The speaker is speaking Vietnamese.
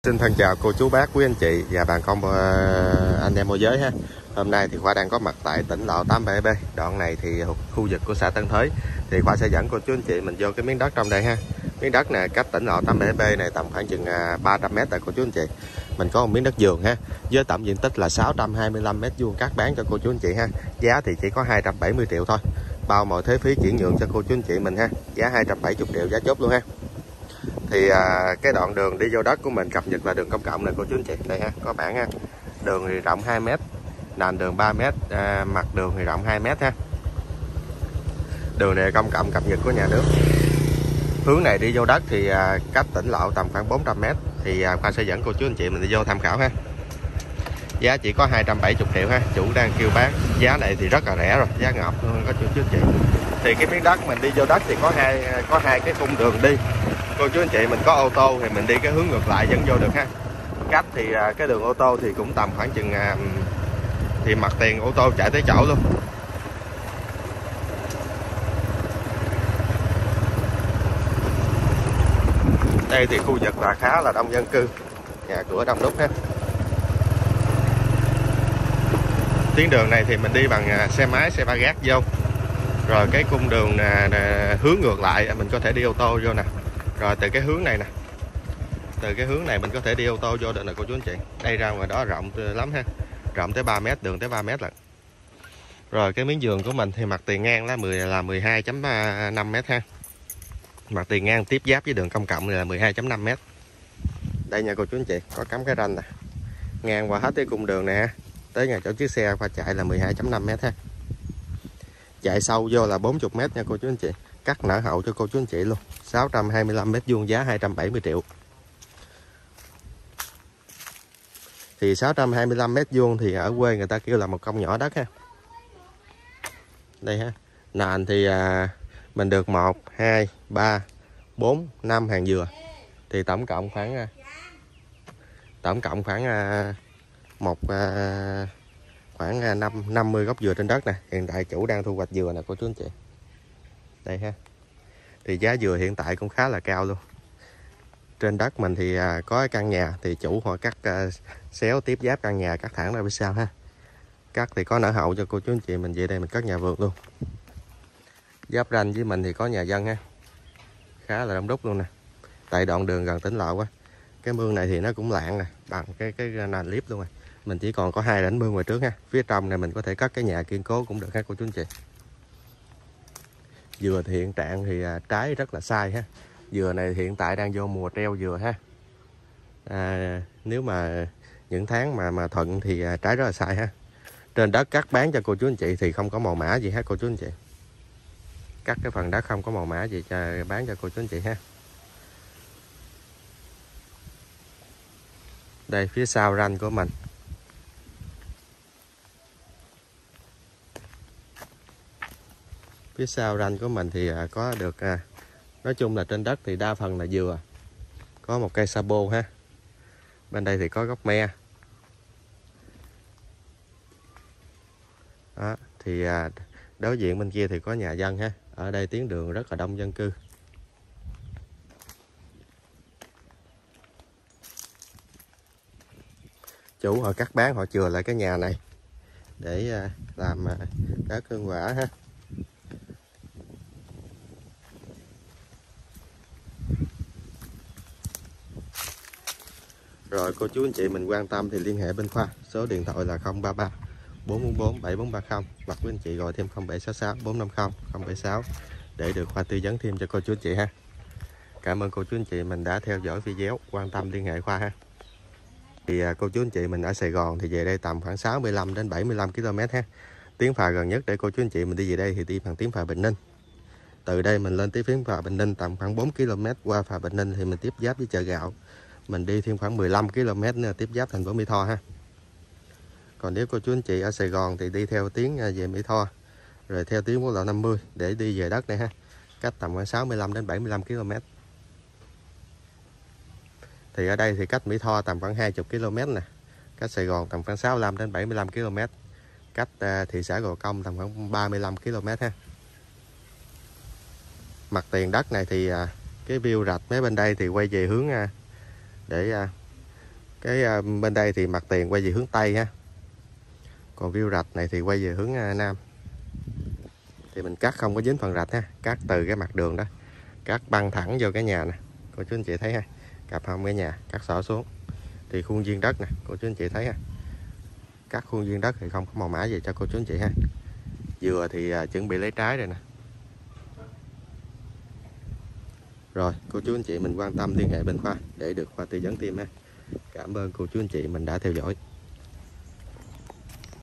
Xin thân chào cô chú bác quý anh chị và bà con anh em môi giới ha. Hôm nay thì Khoa đang có mặt tại tỉnh Lộ 87B. Đoạn này thì khu vực của xã Tân Thới. Thì Khoa sẽ dẫn cô chú anh chị mình vô cái miếng đất trong đây ha. Miếng đất này cách tỉnh Lộ 87B này tầm khoảng chừng 300m tại cô chú anh chị. Mình có một miếng đất vườn ha, với tổng diện tích là 625m2 cát bán cho cô chú anh chị ha. Giá thì chỉ có 270 triệu thôi. Bao mọi thuế phí chuyển nhượng cho cô chú anh chị mình ha. Giá 270 triệu giá chốt luôn ha. Thì cái đoạn đường đi vô đất của mình cập nhật là đường công cộng này cô chú anh chị. Đây ha, có bảng ha. Đường thì rộng 2m, nền đường 3m, mặt đường thì rộng 2m ha. Đường này công cộng cập nhật của nhà nước. Hướng này đi vô đất thì cách tỉnh Lộ tầm khoảng 400m. Thì Khoa sẽ dẫn cô chú anh chị mình đi vô tham khảo ha. Giá chỉ có 270 triệu ha. Chủ đang kêu bán giá này thì rất là rẻ rồi, giá ngọc luôn có chú anh chị. Thì cái miếng đất mình đi vô đất thì có hai cái khung đường đi. Cô chú anh chị mình có ô tô thì mình đi cái hướng ngược lại vẫn vô được ha. Cách thì cái đường ô tô thì cũng tầm khoảng chừng thì mặt tiền ô tô chạy tới chỗ luôn. Đây thì khu vực là khá là đông dân cư, nhà cửa đông đúc ha. Tuyến đường này thì mình đi bằng xe máy, xe ba gác vô. Rồi cái cung đường hướng ngược lại mình có thể đi ô tô vô nè. Rồi từ cái hướng này nè, từ cái hướng này mình có thể đi ô tô vô được nè cô chú anh chị. Đây ra ngoài đó rộng lắm ha, rộng tới 3m, đường tới 3m lận. Rồi cái miếng vườn của mình thì mặt tiền ngang là 12.5m ha. Mặt tiền ngang tiếp giáp với đường công cộng này là 12.5m. Đây nha cô chú anh chị, có cắm cái ranh nè, ngang qua hết cái cung đường này ha, tới nhà chỗ chiếc xe qua chạy là 12.5m ha. Chạy sâu vô là 40m nha cô chú anh chị. Cắt nở hậu cho cô chú anh chị luôn. 625m2 giá 270 triệu. Thì 625m2 thì ở quê người ta kêu là một công nhỏ đất ha. Đây ha. Nền thì mình được 1, 2, 3, 4, 5 hàng dừa. Thì tổng cộng khoảng khoảng 50 gốc dừa trên đất nè. Hiện tại chủ đang thu hoạch dừa nè cô chú anh chị. Đây ha. Thì giá dừa hiện tại cũng khá là cao luôn. Trên đất mình thì có cái căn nhà thì chủ họ cắt xéo tiếp giáp căn nhà, cắt thẳng ra phía sau ha. Cắt thì có nở hậu cho cô chú anh chị mình về đây mình cất nhà vườn luôn. Giáp ranh với mình thì có nhà dân ha. Khá là đông đúc luôn nè. Tại đoạn đường gần tỉnh Lộ quá. Cái mương này thì nó cũng lạng nè, bằng cái nền liếp luôn rồi. Mình chỉ còn có 2 rãnh mương ngoài trước ha. Phía trong này mình có thể cất cái nhà kiên cố cũng được ha cô chú anh chị. Dừa thì hiện trạng thì trái rất là sai ha. Dừa này hiện tại đang vô mùa treo dừa ha. Nếu mà những tháng mà thuận thì trái rất là sai ha. Trên đất cắt bán cho cô chú anh chị thì không có màu mã gì hết cô chú anh chị. Cắt cái phần đất không có màu mã gì cho bán cho cô chú anh chị ha. Đây phía sau ranh của mình. Phía sau ranh của mình thì có được nói chung là trên đất thì đa phần là dừa. Có một cây sa bô ha. Bên đây thì có gốc me. Đó, thì đối diện bên kia thì có nhà dân ha. Ở đây tuyến đường rất là đông dân cư. Chủ họ cắt bán họ chừa lại cái nhà này để làm đất hương quả ha. Rồi cô chú anh chị mình quan tâm thì liên hệ bên Khoa. Số điện thoại là 033 444 7430 hoặc quý anh chị gọi thêm 0766 450 076 để được Khoa tư vấn thêm cho cô chú anh chị ha. Cảm ơn cô chú anh chị mình đã theo dõi video, quan tâm liên hệ Khoa ha. Thì cô chú anh chị mình ở Sài Gòn thì về đây tầm khoảng 65 đến 75 km ha. Tuyến phà gần nhất để cô chú anh chị mình đi về đây thì đi bằng tuyến phà Bình Ninh. Từ đây mình lên tới tuyến phà Bình Ninh tầm khoảng 4 km, qua phà Bình Ninh thì mình tiếp giáp với chợ gạo. Mình đi thêm khoảng 15 km nữa tiếp giáp thành phố Mỹ Tho ha. Còn nếu cô chú anh chị ở Sài Gòn thì đi theo tuyến về Mỹ Tho, rồi theo tuyến quốc lộ 50 để đi về đất này ha. Cách tầm khoảng 65 đến 75 km. Thì ở đây thì cách Mỹ Tho tầm khoảng 20 km nè. Cách Sài Gòn tầm khoảng 65 đến 75 km. Cách thị xã Gò Công tầm khoảng 35 km ha. Mặt tiền đất này thì cái view rạch mấy bên đây thì quay về hướng để Cái bên đây thì mặt tiền quay về hướng Tây ha. Còn view rạch này thì quay về hướng Nam. Thì mình cắt không có dính phần rạch ha, cắt từ cái mặt đường đó, cắt băng thẳng vô cái nhà nè, cô chú anh chị thấy ha, cặp hông cái nhà cắt xỏ xuống. Thì khuôn viên đất nè, cô chú anh chị thấy ha, cắt khuôn viên đất thì không có màu mã gì cho cô chú anh chị ha. Dừa thì chuẩn bị lấy trái rồi nè. Rồi cô chú anh chị mình quan tâm liên hệ bên Khoa để được Khoa tư vấn thêm ha. Cảm ơn cô chú anh chị mình đã theo dõi.